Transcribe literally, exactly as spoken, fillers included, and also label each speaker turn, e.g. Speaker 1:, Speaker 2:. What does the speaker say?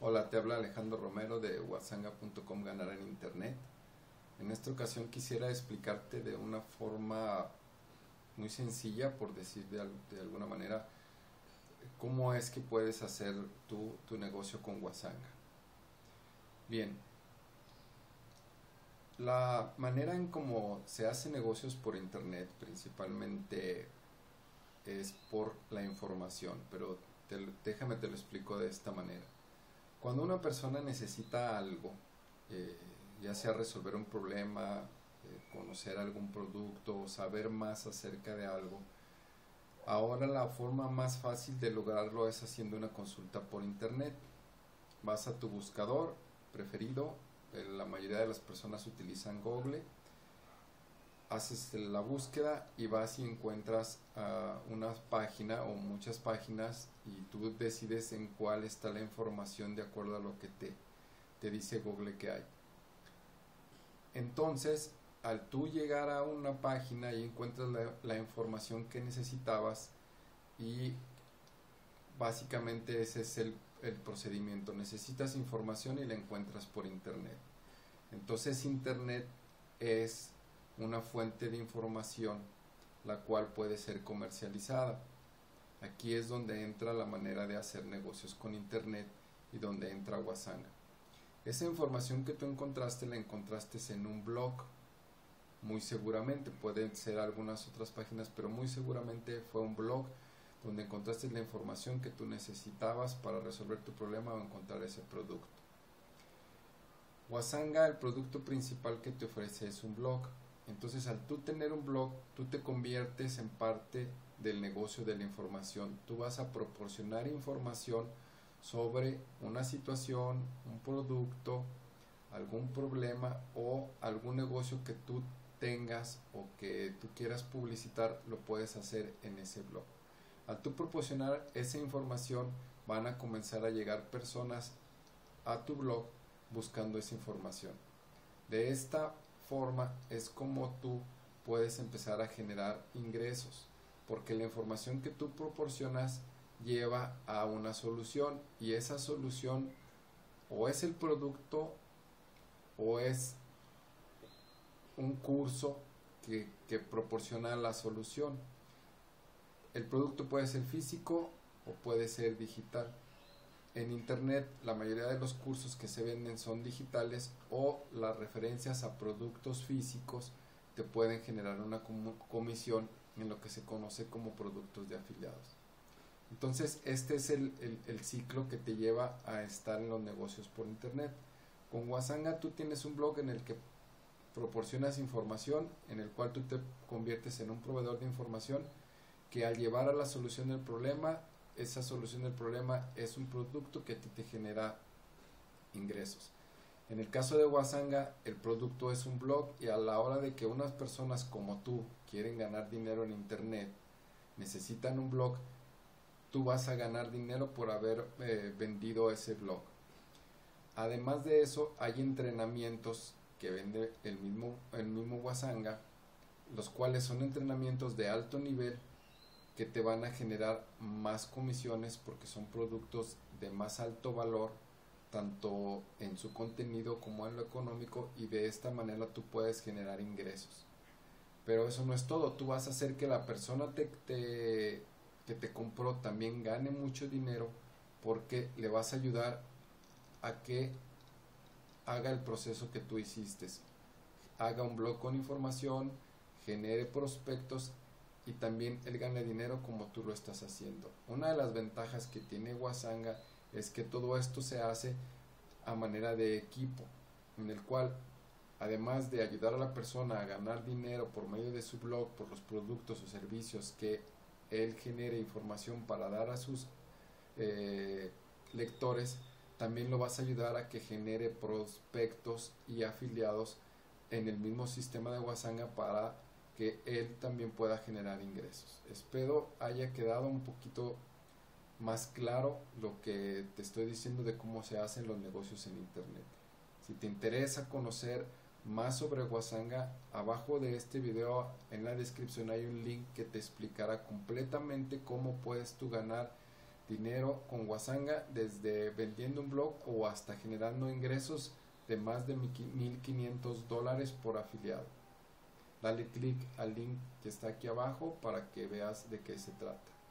Speaker 1: Hola, te habla Alejandro Romero de wasanga punto com Ganar en Internet. En esta ocasión quisiera explicarte de una forma muy sencilla, por decir de, de alguna manera, cómo es que puedes hacer tu, tu negocio con Wasanga. Bien, la manera en cómo se hace negocios por Internet principalmente es por la información, pero te, déjame te lo explico de esta manera. Cuando una persona necesita algo, eh, ya sea resolver un problema, eh, conocer algún producto o saber más acerca de algo, ahora la forma más fácil de lograrlo es haciendo una consulta por internet. Vas a tu buscador preferido, eh, la mayoría de las personas utilizan Google, haces la búsqueda y vas y encuentras uh, una página o muchas páginas y tú decides en cuál está la información de acuerdo a lo que te, te dice Google que hay. Entonces, al tú llegar a una página y encuentras la, la información que necesitabas, y básicamente ese es el, el procedimiento. Necesitas información y la encuentras por internet. Entonces internet es una fuente de información la cual puede ser comercializada. Aquí es donde entra la manera de hacer negocios con internet y donde entra Wasanga. Esa información que tú encontraste la encontraste en un blog, muy seguramente, pueden ser algunas otras páginas, pero muy seguramente fue un blog donde encontraste la información que tú necesitabas para resolver tu problema o encontrar ese producto. Wasanga, el producto principal que te ofrece es un blog. Entonces, al tú tener un blog, tú te conviertes en parte del negocio de la información. Tú vas a proporcionar información sobre una situación, un producto, algún problema o algún negocio que tú tengas o que tú quieras publicitar, lo puedes hacer en ese blog. Al tú proporcionar esa información, van a comenzar a llegar personas a tu blog buscando esa información. De esta forma es como tú puedes empezar a generar ingresos, porque la información que tú proporcionas lleva a una solución, y esa solución o es el producto o es un curso que, que proporciona la solución. El producto puede ser físico o puede ser digital. En internet la mayoría de los cursos que se venden son digitales, o las referencias a productos físicos te pueden generar una comisión en lo que se conoce como productos de afiliados. Entonces este es el, el, el ciclo que te lleva a estar en los negocios por internet. Con Wasanga tú tienes un blog en el que proporcionas información, en el cual tú te conviertes en un proveedor de información que al llevar a la solución del problema, esa solución del problema es un producto que a ti te genera ingresos. En el caso de Wasanga, el producto es un blog, y a la hora de que unas personas como tú quieren ganar dinero en internet, necesitan un blog, tú vas a ganar dinero por haber eh, vendido ese blog. Además de eso, hay entrenamientos que vende el mismo, el mismo Wasanga, los cuales son entrenamientos de alto nivel que te van a generar más comisiones porque son productos de más alto valor, tanto en su contenido como en lo económico, y de esta manera tú puedes generar ingresos. Pero eso no es todo, tú vas a hacer que la persona te, te, que te compró también gane mucho dinero, porque le vas a ayudar a que haga el proceso que tú hiciste, haga un blog con información, genere prospectos, y también él gana dinero como tú lo estás haciendo. Una de las ventajas que tiene Wasanga es que todo esto se hace a manera de equipo, en el cual, además de ayudar a la persona a ganar dinero por medio de su blog, por los productos o servicios que él genere información para dar a sus eh, lectores, también lo vas a ayudar a que genere prospectos y afiliados en el mismo sistema de Wasanga para que él también pueda generar ingresos. Espero haya quedado un poquito más claro lo que te estoy diciendo de cómo se hacen los negocios en internet. Si te interesa conocer más sobre Wasanga, abajo de este video en la descripción hay un link que te explicará completamente cómo puedes tú ganar dinero con Wasanga desde vendiendo un blog o hasta generando ingresos de más de mil quinientos dólares por afiliado. Dale clic al link que está aquí abajo para que veas de qué se trata.